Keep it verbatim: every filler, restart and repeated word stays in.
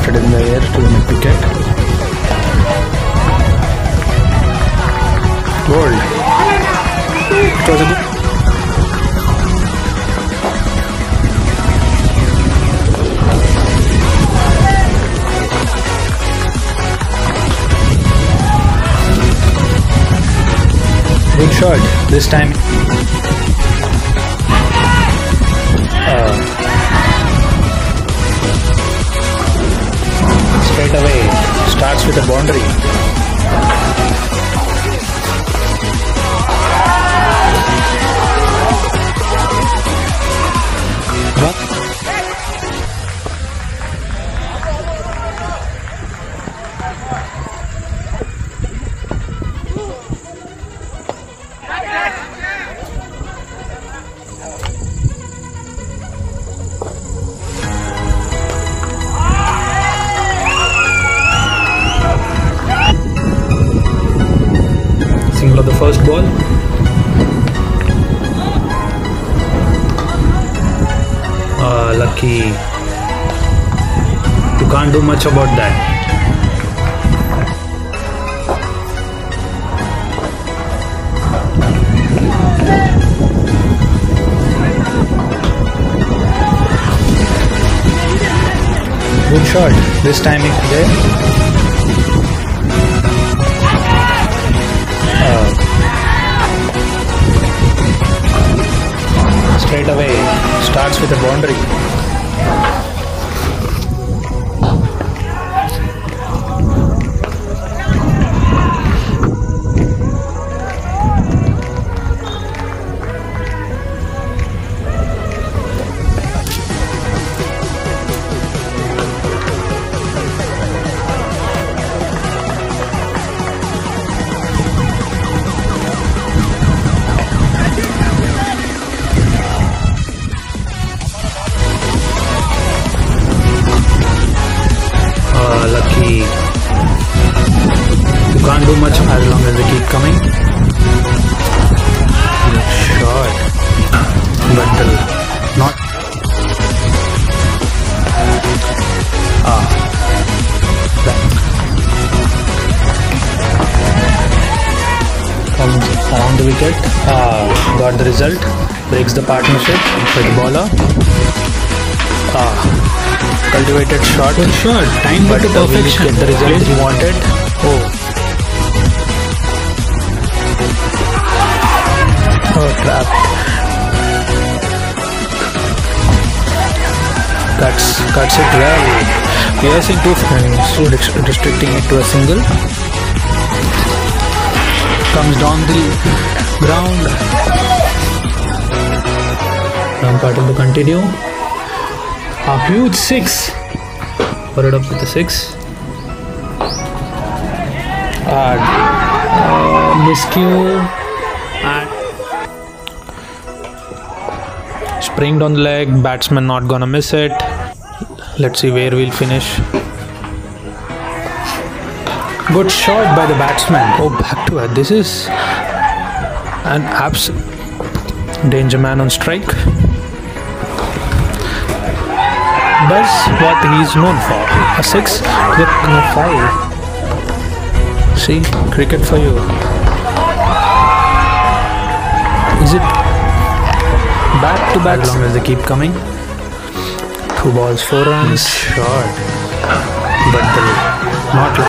lifted in the air to the wicket. Bowled. It was a good. Good shot. This time. Uh, straight away. Starts with a boundary. Single of the first ball. Uh, lucky. You can't do much about that. Good shot. This time it's there. Straight away, starts with a boundary. Lucky. You can't do much as long as they keep coming. Good shot. But the not. Ah. Comes around the wicket. Ah. Got the result. Breaks the partnership with the bowler. Ah. Cultivated shot. Good shot. Time but to perfection. Get the result he wanted. Oh. Oh, trapped. Cuts, cuts it well. Piercing two frames, restricting it to a single. Comes down the ground. Umpire to continue. A huge six. Followed up with a six. Uh, uh, miscue. And springed on the leg. Batsman not gonna miss it. Let's see where we'll finish. Good shot by the batsman. Oh, back to it. This is an absolute danger man on strike. Does what he's known for. A six with a five. See, cricket for you. Is it back to back? As long as they keep coming. Two balls, four runs. Shot. But the not